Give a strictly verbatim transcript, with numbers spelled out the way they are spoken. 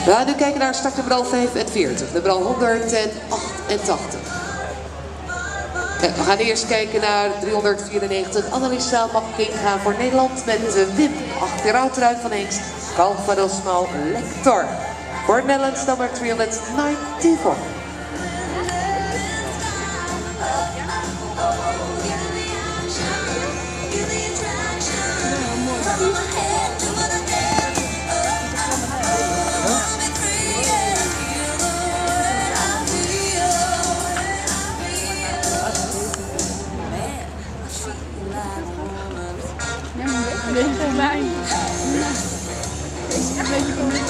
We gaan nu kijken naar start nummer vijfenveertig, nummer honderdachtentachtig. We gaan eerst kijken naar driehonderdvierennegentig. Anneliesa Makkinga voor Nederland met Wim. Achteruit eruit van Hengst. Calvadosmal Lector. Voor Netherlands nummer driehonderdnegenennegentig. Een beetje voor mij. Een beetje voor mij.